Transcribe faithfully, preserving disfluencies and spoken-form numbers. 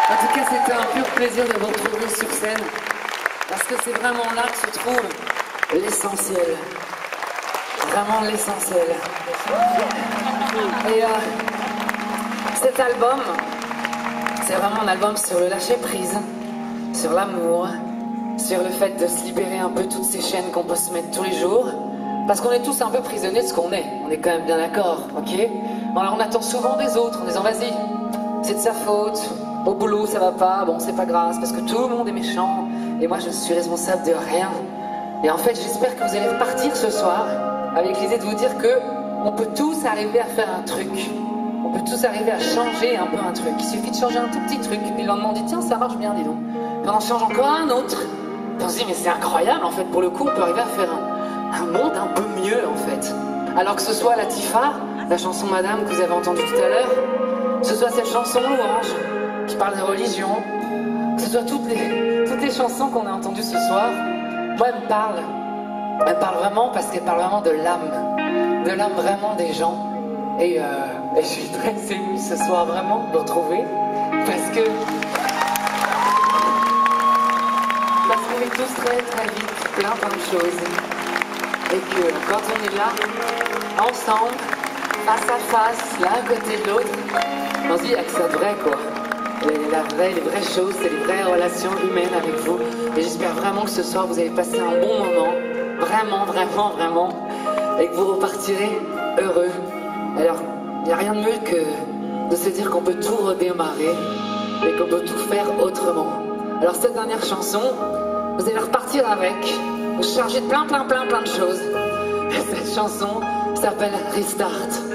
En tout cas, c'était un pur plaisir de vous retrouver sur scène, parce que c'est vraiment là que se trouve l'essentiel. Vraiment l'essentiel. Et euh, cet album, c'est vraiment un album sur le lâcher-prise, sur l'amour, sur le fait de se libérer un peu toutes ces chaînes qu'on peut se mettre tous les jours. Parce qu'on est tous un peu prisonniers de ce qu'on est, on est quand même bien d'accord, ok? Alors on attend souvent des autres en disant vas-y, c'est de sa faute, au boulot ça va pas, bon c'est pas grave, parce que tout le monde est méchant, et moi je suis responsable de rien. Et en fait j'espère que vous allez repartir ce soir avec l'idée de vous dire que on peut tous arriver à faire un truc. On peut tous arriver à changer un peu un truc. Il suffit de changer un tout petit truc, puis le lendemain on dit tiens ça marche bien dis donc. Puis on en change encore un autre. Puis on se dit mais c'est incroyable en fait, pour le coup on peut arriver à faire un... un monde un peu mieux en fait. Alors que ce soit Latifa, la chanson Madame que vous avez entendue tout à l'heure, que ce soit cette chanson Louange qui parle de religion, que ce soit toutes les, toutes les chansons qu'on a entendues ce soir, moi elle me parle. Elle parle vraiment parce qu'elle parle vraiment de l'âme, de l'âme vraiment des gens. Et, euh, et je suis très émue ce soir vraiment de vous retrouver parce que parce qu'on est tous très très vite plein plein de choses. Et que quand on est là, ensemble, face à face, l'un à côté de l'autre, on se dit, il n'y a que ça de vrai, quoi. Et la vraie, les vraies choses, c'est les vraies relations humaines avec vous. Et j'espère vraiment que ce soir, vous allez passer un bon moment. Vraiment, vraiment, vraiment. Et que vous repartirez heureux. Alors, il n'y a rien de mieux que de se dire qu'on peut tout redémarrer et qu'on peut tout faire autrement. Alors, cette dernière chanson, vous allez repartir avec... vous chargez de plein plein plein plein de choses. Cette chanson s'appelle Restart.